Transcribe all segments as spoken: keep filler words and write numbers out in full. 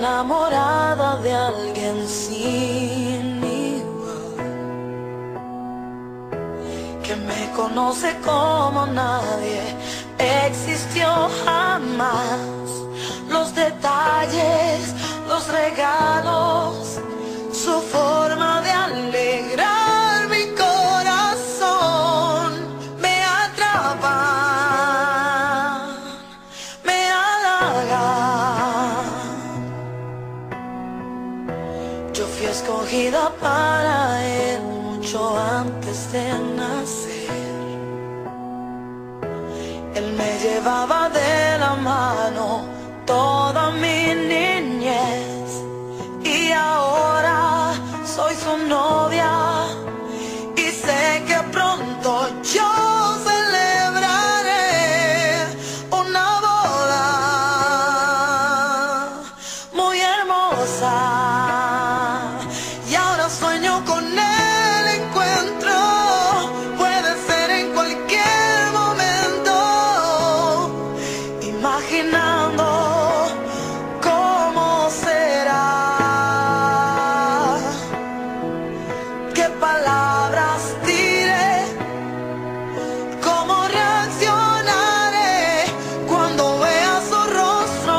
la morada de alguien sin igual, que me conoce como nadie existió jamás. Los detalles, los regalos, su forma de alegrar mi corazón me atrapan, me halagan. Yo fui escogida para él mucho antes de nacer. Él me llevaba de la mano toda mi niñez y ahora soy su novia y sé que pronto yo celebraré una boda muy hermosa. Y ahora sueño con el encuentro, puede ser en cualquier momento, imaginando cómo será, qué palabras diré, cómo reaccionaré cuando vea su rostro,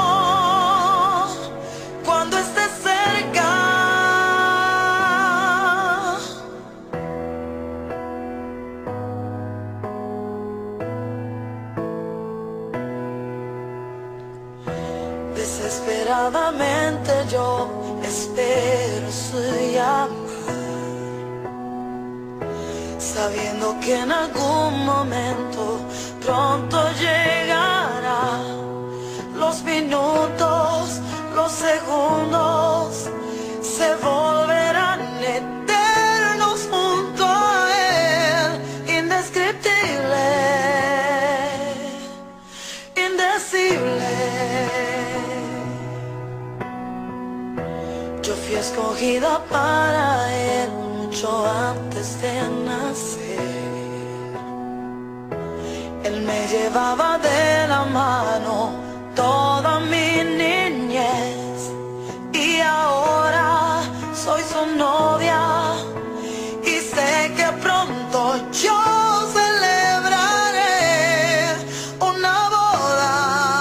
cuando esté cerca. Desesperadamente yo espero su llamar, sabiendo que en algún momento pronto llegará. Los minutos, los segundos se volverán eternos junto a él, indescriptible, indecible. Yo fui escogida para él mucho antes de nacer. Él me llevaba de la mano toda mi niñez y ahora soy su novia y sé que pronto yo celebraré una boda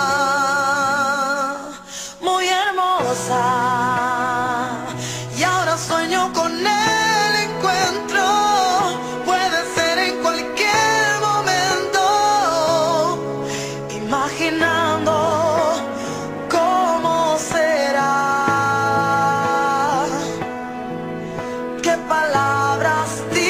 muy hermosa. Y ahora sueño con el encuentro, puede ser en cualquier momento, imaginando cómo será, qué palabras diré,